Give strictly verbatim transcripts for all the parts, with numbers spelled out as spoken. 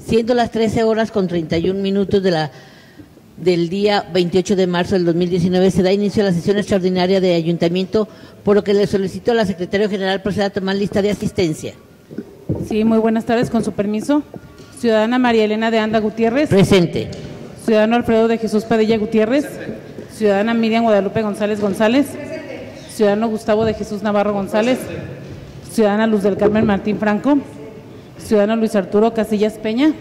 Siendo las trece horas con treinta y un minutos de la, del día veintiocho de marzo del dos mil diecinueve, se da inicio a la sesión extraordinaria de Ayuntamiento, por lo que le solicito a la Secretaria General proceda a tomar lista de asistencia. Sí, muy buenas tardes, con su permiso. Ciudadana María Elena de Anda Gutiérrez. Presente. Ciudadano Alfredo de Jesús Padilla Gutiérrez. Ciudadana Miriam Guadalupe González González. Ciudadano Gustavo de Jesús Navarro González. Ciudadana Luz del Carmen Martín Franco. Ciudadano Luis Arturo Casillas Peña.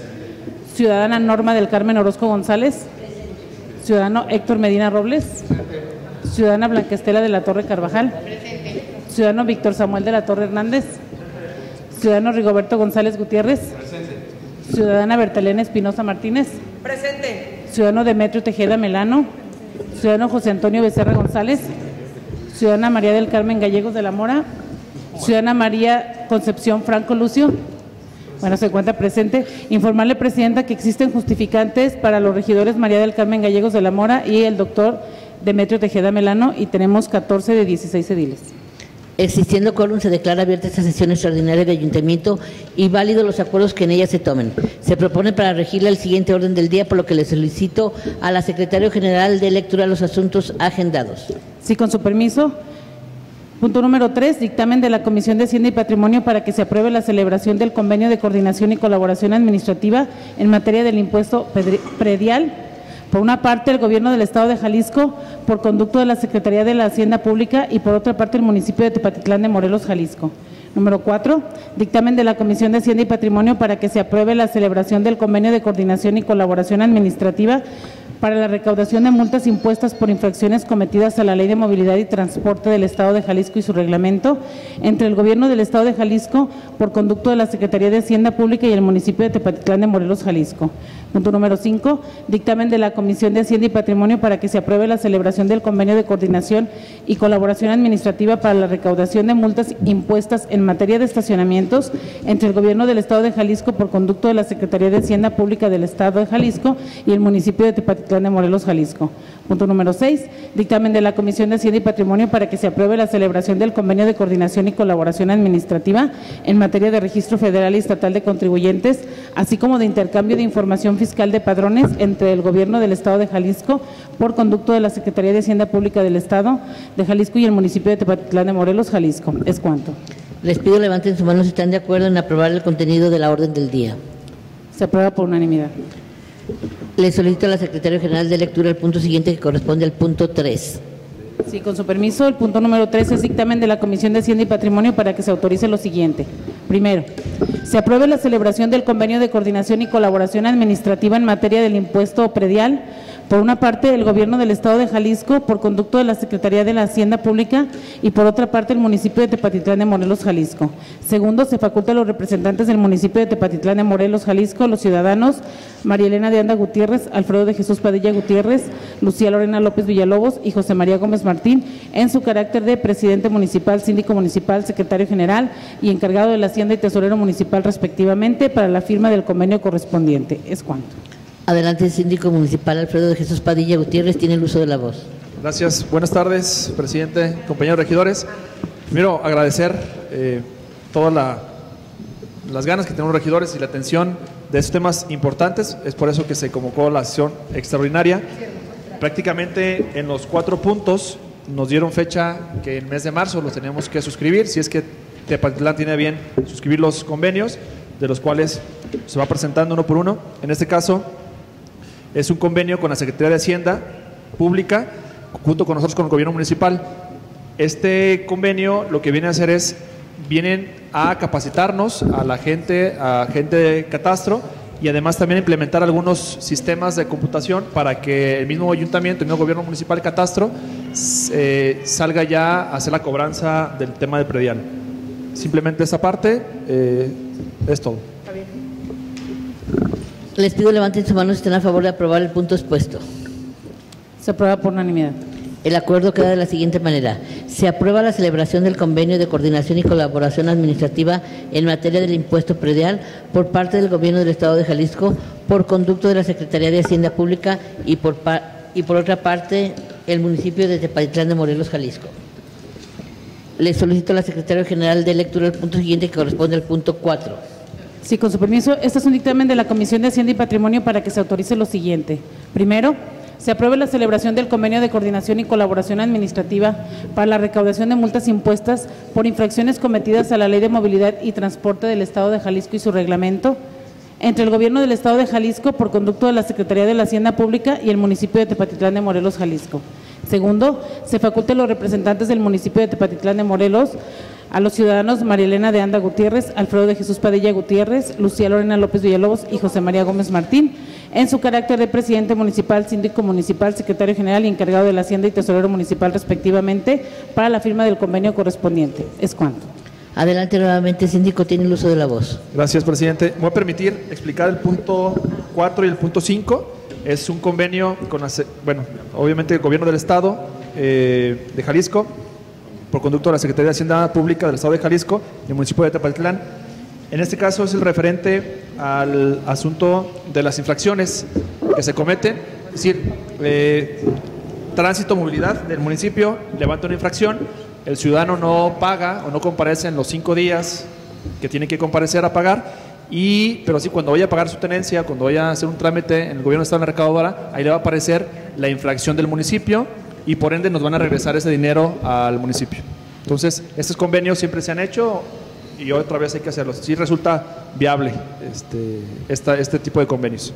Ciudadana Norma del Carmen Orozco González. Ciudadano Héctor Medina Robles. Ciudadana Blanca Estela de la Torre Carvajal. Ciudadano Víctor Samuel de la Torre Hernández. Ciudadano Rigoberto González Gutiérrez. Ciudadana Bertalena Espinosa Martínez. Presente. Ciudadano Demetrio Tejeda Melano. Ciudadano José Antonio Becerra González. Ciudadana María del Carmen Gallegos de la Mora. Ciudadana María Concepción Franco Lucio. Bueno, se encuentra presente. Informarle, Presidenta, que existen justificantes para los regidores María del Carmen Gallegos de la Mora y el doctor Demetrio Tejeda Melano, y tenemos catorce de dieciséis ediles. Existiendo quórum, se declara abierta esta sesión extraordinaria de Ayuntamiento y válidos los acuerdos que en ella se tomen. Se propone para regirla el siguiente orden del día, por lo que le solicito a la Secretaria General de lectura los asuntos agendados. Sí, con su permiso. Punto número tres, dictamen de la Comisión de Hacienda y Patrimonio para que se apruebe la celebración del convenio de coordinación y colaboración administrativa en materia del impuesto predial. Por una parte, el Gobierno del Estado de Jalisco, por conducto de la Secretaría de la Hacienda Pública, y por otra parte, el municipio de Tepatitlán de Morelos, Jalisco. Número cuatro, dictamen de la Comisión de Hacienda y Patrimonio para que se apruebe la celebración del convenio de coordinación y colaboración administrativa para la recaudación de multas impuestas por infracciones cometidas a la Ley de Movilidad y Transporte del Estado de Jalisco y su reglamento entre el Gobierno del Estado de Jalisco por conducto de la Secretaría de Hacienda Pública y el municipio de Tepatitlán de Morelos, Jalisco. Punto número cinco, dictamen de la Comisión de Hacienda y Patrimonio para que se apruebe la celebración del convenio de coordinación y colaboración administrativa para la recaudación de multas impuestas en materia de estacionamientos entre el Gobierno del Estado de Jalisco por conducto de la Secretaría de Hacienda Pública del Estado de Jalisco y el municipio de Tepatitlán de Morelos, Jalisco. Punto número seis, dictamen de la Comisión de Hacienda y Patrimonio para que se apruebe la celebración del convenio de coordinación y colaboración administrativa en materia de registro federal y estatal de contribuyentes, así como de intercambio de información fiscal de padrones entre el Gobierno del Estado de Jalisco por conducto de la Secretaría de Hacienda Pública del Estado de Jalisco y el municipio de Tepatitlán de Morelos, Jalisco. Es cuanto. Les pido levanten sus manos si están de acuerdo en aprobar el contenido de la orden del día. Se aprueba por unanimidad. Le solicito a la Secretaria General de lectura el punto siguiente, que corresponde al punto tres. Sí, con su permiso, el punto número tres es dictamen de la Comisión de Hacienda y Patrimonio para que se autorice lo siguiente. Primero, se apruebe la celebración del convenio de coordinación y colaboración administrativa en materia del impuesto predial. Por una parte, el Gobierno del Estado de Jalisco, por conducto de la Secretaría de la Hacienda Pública, y por otra parte, el municipio de Tepatitlán de Morelos, Jalisco. Segundo, se faculta a los representantes del municipio de Tepatitlán de Morelos, Jalisco, los ciudadanos María Elena de Anda Gutiérrez, Alfredo de Jesús Padilla Gutiérrez, Lucía Lorena López Villalobos y José María Gómez Martín, en su carácter de presidente municipal, síndico municipal, secretario general y encargado de la Hacienda y tesorero municipal, respectivamente, para la firma del convenio correspondiente. Es cuanto. Adelante, el síndico municipal Alfredo de Jesús Padilla Gutiérrez, tiene el uso de la voz. Gracias. Buenas tardes, presidente, compañeros regidores. Primero, agradecer eh, todas la, las ganas que tenemos los regidores y la atención de estos temas importantes. Es por eso que se convocó la sesión extraordinaria. Prácticamente en los cuatro puntos nos dieron fecha que el mes de marzo los tenemos que suscribir, si es que Tepatitlán tiene bien suscribir los convenios, de los cuales se va presentando uno por uno. En este caso, es un convenio con la Secretaría de Hacienda Pública, junto con nosotros, con el Gobierno Municipal. Este convenio lo que viene a hacer es, vienen a capacitarnos a la gente, a gente de catastro, y además también implementar algunos sistemas de computación para que el mismo ayuntamiento, el mismo Gobierno Municipal, catastro, eh, salga ya a hacer la cobranza del tema de predial. Simplemente esa parte eh, es todo. Les pido levanten sus manos si están a favor de aprobar el punto expuesto. Se aprueba por unanimidad. El acuerdo queda de la siguiente manera. Se aprueba la celebración del convenio de coordinación y colaboración administrativa en materia del impuesto predial por parte del Gobierno del Estado de Jalisco por conducto de la Secretaría de Hacienda Pública y por, y por otra parte el municipio de Tepatitlán de Morelos, Jalisco. Le solicito a la Secretaria General de lectura el punto siguiente, que corresponde al punto cuatro. Sí, con su permiso, este es un dictamen de la Comisión de Hacienda y Patrimonio para que se autorice lo siguiente. Primero, se apruebe la celebración del convenio de coordinación y colaboración administrativa para la recaudación de multas impuestas por infracciones cometidas a la Ley de Movilidad y Transporte del Estado de Jalisco y su reglamento entre el Gobierno del Estado de Jalisco por conducto de la Secretaría de la Hacienda Pública y el municipio de Tepatitlán de Morelos, Jalisco. Segundo, se faculte a los representantes del municipio de Tepatitlán de Morelos, a los ciudadanos María Elena de Anda Gutiérrez, Alfredo de Jesús Padilla Gutiérrez, Lucía Lorena López Villalobos y José María Gómez Martín, en su carácter de presidente municipal, síndico municipal, secretario general y encargado de la Hacienda y tesorero municipal respectivamente, para la firma del convenio correspondiente. Es cuanto. Adelante nuevamente, síndico, tiene el uso de la voz. Gracias, presidente. Me voy a permitir explicar el punto cuatro y el punto cinco. Es un convenio con, la, bueno, obviamente el Gobierno del Estado eh, de Jalisco, por conducto de la Secretaría de Hacienda Pública del Estado de Jalisco y el municipio de Tepatitlán. En este caso es el referente al asunto de las infracciones que se cometen, es decir, eh, tránsito, movilidad del municipio, levanta una infracción, el ciudadano no paga o no comparece en los cinco días que tiene que comparecer a pagar, y, pero sí, cuando vaya a pagar su tenencia, cuando vaya a hacer un trámite en el gobierno del Estado en la recaudadora, ahí le va a aparecer la infracción del municipio y por ende nos van a regresar ese dinero al municipio. Entonces, estos convenios siempre se han hecho y otra vez hay que hacerlos. Sí resulta viable este, esta, este tipo de convenios.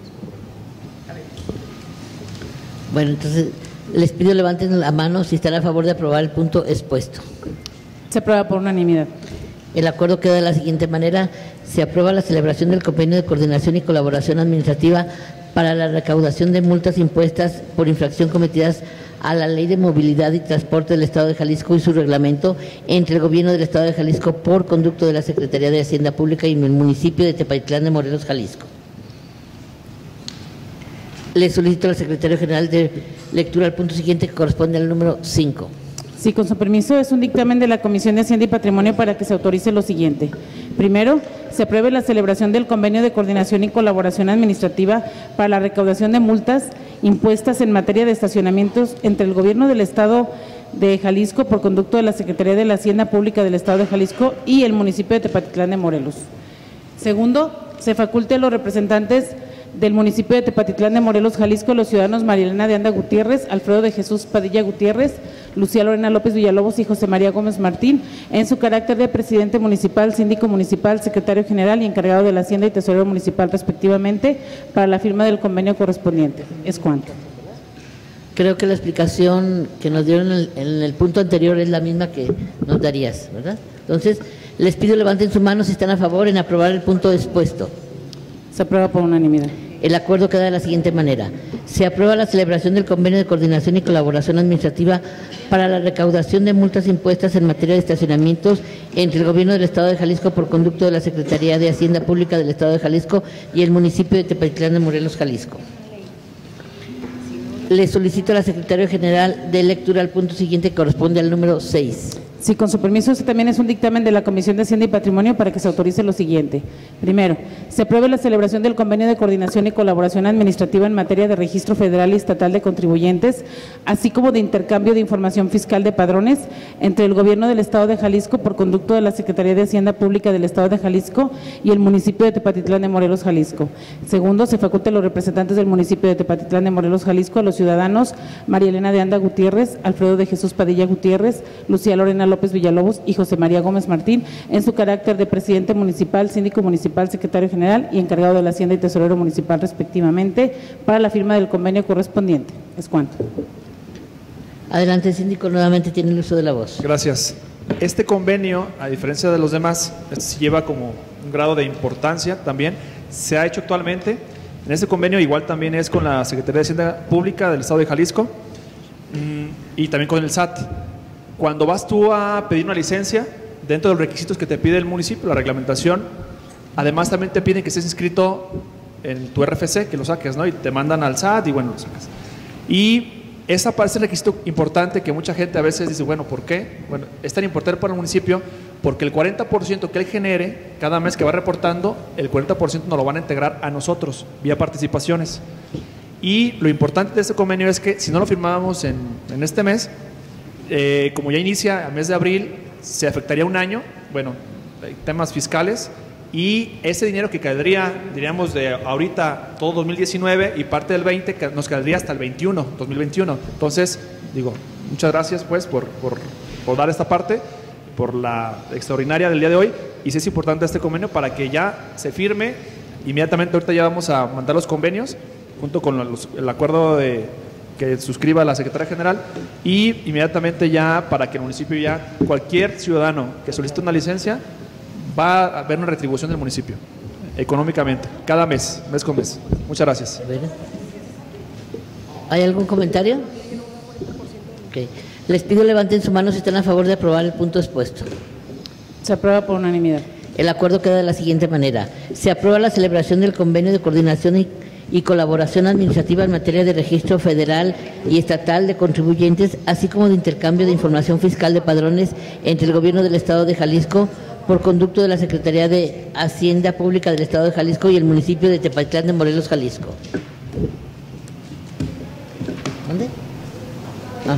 Bueno, entonces les pido levanten la mano si están a favor de aprobar el punto expuesto. Se aprueba por unanimidad. El acuerdo queda de la siguiente manera: se aprueba la celebración del convenio de coordinación y colaboración administrativa para la recaudación de multas impuestas por infracción cometidas a la Ley de Movilidad y Transporte del Estado de Jalisco y su reglamento entre el Gobierno del Estado de Jalisco por conducto de la Secretaría de Hacienda Pública y el municipio de Tepatitlán de Morelos, Jalisco. Le solicito al secretario general de lectura al punto siguiente, que corresponde al número cinco. Sí, con su permiso, es un dictamen de la Comisión de Hacienda y Patrimonio para que se autorice lo siguiente. Primero, se apruebe la celebración del convenio de coordinación y colaboración administrativa para la recaudación de multas impuestas en materia de estacionamientos entre el Gobierno del Estado de Jalisco por conducto de la Secretaría de la Hacienda Pública del Estado de Jalisco y el municipio de Tepatitlán de Morelos. Segundo, se faculte a los representantes del municipio de Tepatitlán de Morelos, Jalisco, los ciudadanos María Elena de Anda Gutiérrez, Alfredo de Jesús Padilla Gutiérrez, Lucía Lorena López Villalobos y José María Gómez Martín, en su carácter de presidente municipal, síndico municipal, secretario general y encargado de la Hacienda y tesorero municipal respectivamente, para la firma del convenio correspondiente. Es cuanto. Creo que la explicación que nos dieron en el, en el punto anterior es la misma que nos darías, ¿verdad? Entonces, les pido levanten su mano si están a favor en aprobar el punto expuesto. Se aprueba por unanimidad. El acuerdo queda de la siguiente manera: se aprueba la celebración del convenio de coordinación y colaboración administrativa para la recaudación de multas impuestas en materia de estacionamientos entre el Gobierno del Estado de Jalisco por conducto de la Secretaría de Hacienda Pública del Estado de Jalisco y el municipio de Tepatitlán de Morelos, Jalisco. Le solicito a la secretaria general de lectura al punto siguiente, que corresponde al número seis. Sí, con su permiso, este también es un dictamen de la Comisión de Hacienda y Patrimonio para que se autorice lo siguiente. Primero, se apruebe la celebración del convenio de coordinación y colaboración administrativa en materia de registro federal y estatal de contribuyentes, así como de intercambio de información fiscal de padrones entre el Gobierno del Estado de Jalisco por conducto de la Secretaría de Hacienda Pública del Estado de Jalisco y el municipio de Tepatitlán de Morelos, Jalisco. Segundo, se faculte a los representantes del municipio de Tepatitlán de Morelos, Jalisco, a los ciudadanos María Elena de Anda Gutiérrez, Alfredo de Jesús Padilla Gutiérrez, Lucía Lorena López Villalobos y José María Gómez Martín, en su carácter de presidente municipal, síndico municipal, secretario general y encargado de la Hacienda y tesorero municipal respectivamente, para la firma del convenio correspondiente. Es cuanto. Adelante, síndico, nuevamente tiene el uso de la voz. Gracias. Este convenio, a diferencia de los demás, este sí lleva como un grado de importancia también. Se ha hecho actualmente. En este convenio igual también es con la Secretaría de Hacienda Pública del Estado de Jalisco y también con el S A T. Cuando vas tú a pedir una licencia, dentro de los requisitos que te pide el municipio, la reglamentación, además también te piden que estés inscrito en tu R F C, que lo saques, ¿no? Y te mandan al S A T y bueno, lo sacas. Y esa parece un requisito importante que mucha gente a veces dice, bueno, ¿por qué? Bueno, es tan importante para el municipio porque el cuarenta por ciento que él genere cada mes que va reportando, el cuarenta por ciento nos lo van a integrar a nosotros vía participaciones. Y lo importante de este convenio es que si no lo firmábamos en, en este mes, eh, como ya inicia a mes de abril, se afectaría un año, bueno, temas fiscales, y ese dinero que caería, diríamos, de ahorita todo dos mil diecinueve y parte del veinte, nos caería hasta el veintiuno, dos mil veintiuno. Entonces, digo, muchas gracias pues por, por, por dar esta parte, por la extraordinaria del día de hoy, y sí es importante este convenio para que ya se firme inmediatamente. Ahorita ya vamos a mandar los convenios junto con los, el acuerdo de, que suscriba la Secretaría General, y inmediatamente ya para que el municipio, ya cualquier ciudadano que solicite una licencia va a haber una retribución del municipio económicamente, cada mes, mes con mes. Muchas gracias. ¿Hay algún comentario? Okay. Les pido levanten su mano si están a favor de aprobar el punto expuesto. Se aprueba por unanimidad. El acuerdo queda de la siguiente manera. Se aprueba la celebración del convenio de coordinación y, y colaboración administrativa en materia de registro federal y estatal de contribuyentes, así como de intercambio de información fiscal de padrones entre el Gobierno del Estado de Jalisco, por conducto de la Secretaría de Hacienda Pública del Estado de Jalisco y el municipio de Tepatitlán de Morelos, Jalisco. ¿Dónde? Ah.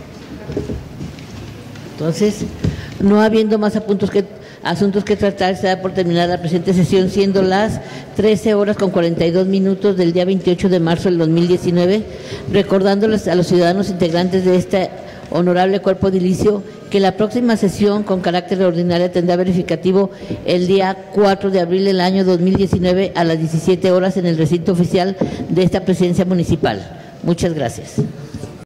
Entonces, no habiendo más apuntos que, asuntos que tratar, se da por terminada la presente sesión, siendo las trece horas con cuarenta y dos minutos del día veintiocho de marzo del dos mil diecinueve, recordándoles a los ciudadanos integrantes de este honorable cuerpo edilicio que la próxima sesión con carácter ordinario tendrá verificativo el día cuatro de abril del año dos mil diecinueve a las diecisiete horas en el recinto oficial de esta presidencia municipal. Muchas gracias.